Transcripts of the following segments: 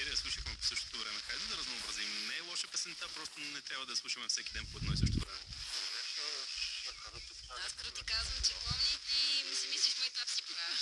серия слушахме по същото време. Хайде да разнообразим. Не е лоша песента, просто не трябва да слушаме всеки ден по едно и също време. Аз като ти казвам, че помни, ти ми си мислиш, май това си правя.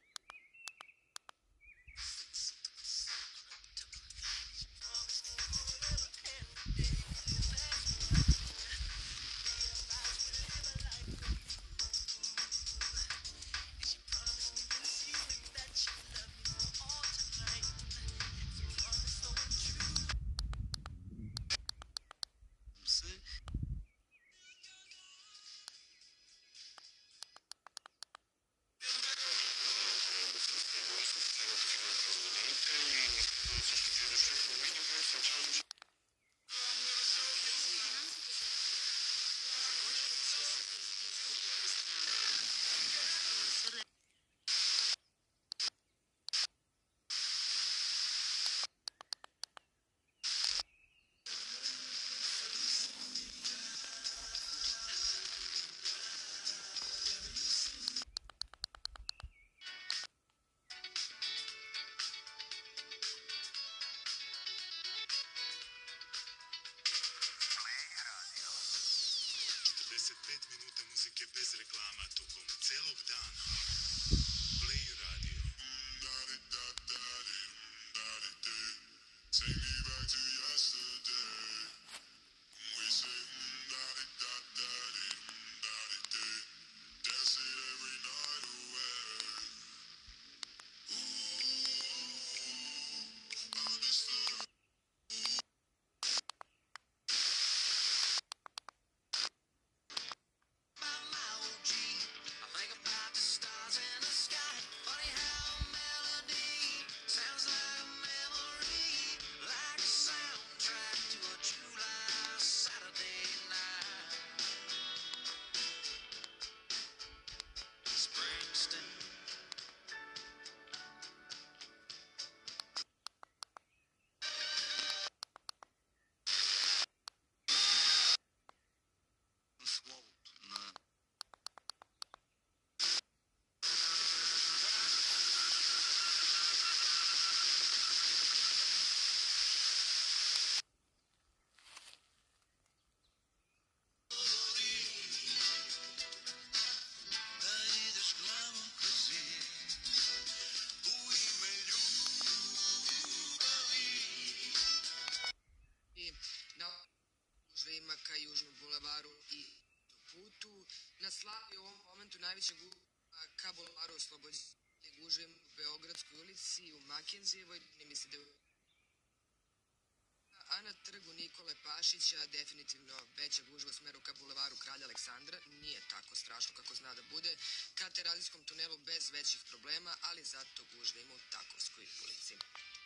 Minuta muzike bez reklama tokom celog dana. Play radio. Take me back to yesterday. We say dance it every night away. Understood. Ka Južnom bulevaru i putu. Na slavi u ovom momentu najvećeg ka bulevaru Oslobođenja gužve u Beogradskoj ulici, u Makenzijevoj, ne misli da je a na trgu Nikole Pašića definitivno veća gužva u smeru ka bulevaru Kralja Aleksandra. Nije tako strašno kako zna da bude. Ka Terazijskom tunelu bez većih problema, ali zato gužva ima u Takovskoj ulici.